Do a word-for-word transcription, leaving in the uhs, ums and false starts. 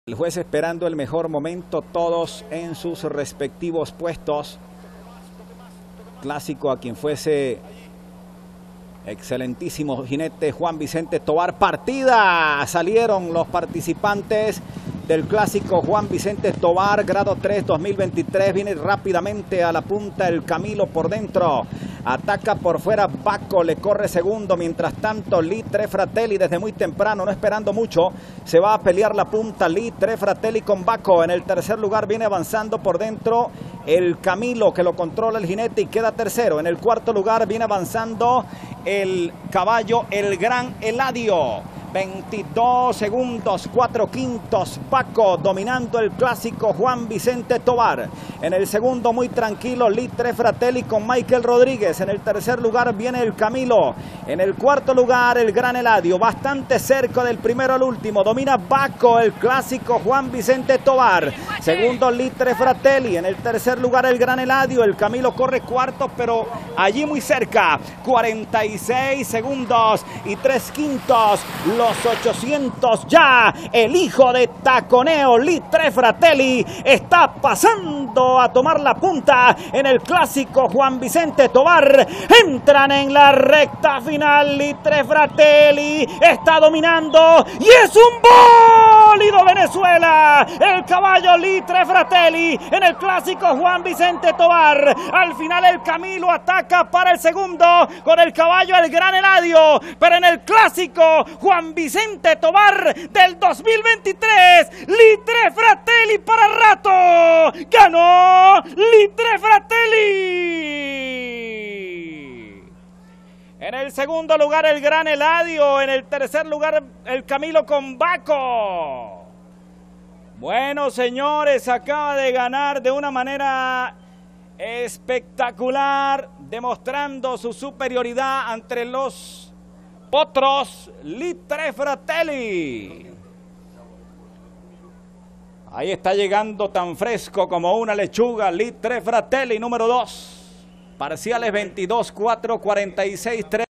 El juez esperando el mejor momento, todos en sus respectivos puestos. Clásico a quien fuese excelentísimo jinete Juan Vicente Tovar. Partida, salieron los participantes del clásico Juan Vicente Tovar, grado tres dos mil veintitrés. Viene rápidamente a la punta el Camilo por dentro. Ataca por fuera Baco, le corre segundo. Mientras tanto, Lee Tre Fratelli desde muy temprano, no esperando mucho, se va a pelear la punta. Lee Tre Fratelli con Baco. En el tercer lugar viene avanzando por dentro el Camilo, que lo controla el jinete y queda tercero. En el cuarto lugar viene avanzando el caballo, el Gran Eladio. veintidós segundos, cuatro quintos, Baco dominando el clásico Juan Vicente Tovar. En el segundo muy tranquilo Lee Tre Fratelli con Michael Rodríguez. En el tercer lugar viene el Camilo. En el cuarto lugar el Gran Eladio, bastante cerca del primero al último. Domina Baco, el clásico Juan Vicente Tovar. Segundo Lee Tre Fratelli. En el tercer lugar el Gran Eladio. El Camilo corre cuarto, pero allí muy cerca. cuarenta y seis segundos y tres quintos. Los ochocientos ya. El hijo de Taconeo, Lee Tre Fratelli, está pasando a tomar la punta en el clásico Juan Vicente Tovar. Entran en la recta final. Lee Tre Fratelli está dominando y es un bólido Venezuela. El caballo Lee Tre Fratelli en el clásico Juan Vicente Tovar. Al final el Camilo ataca para el segundo con el caballo el Gran Eladio, pero en el clásico Juan Vicente Tovar del dos mil veintitrés, Lee Tre Fratelli para rato. ¡Ganó Lee Tre Fratelli! En el segundo lugar el Gran Eladio. En el tercer lugar el Camilo con Baco. Bueno, señores, acaba de ganar de una manera espectacular, demostrando su superioridad ante los potros, Lee Tre Fratelli. Ahí está llegando tan fresco como una lechuga Lee Tre Fratelli, número dos. Parciales veintidós cuatro, cuarenta y seis tres.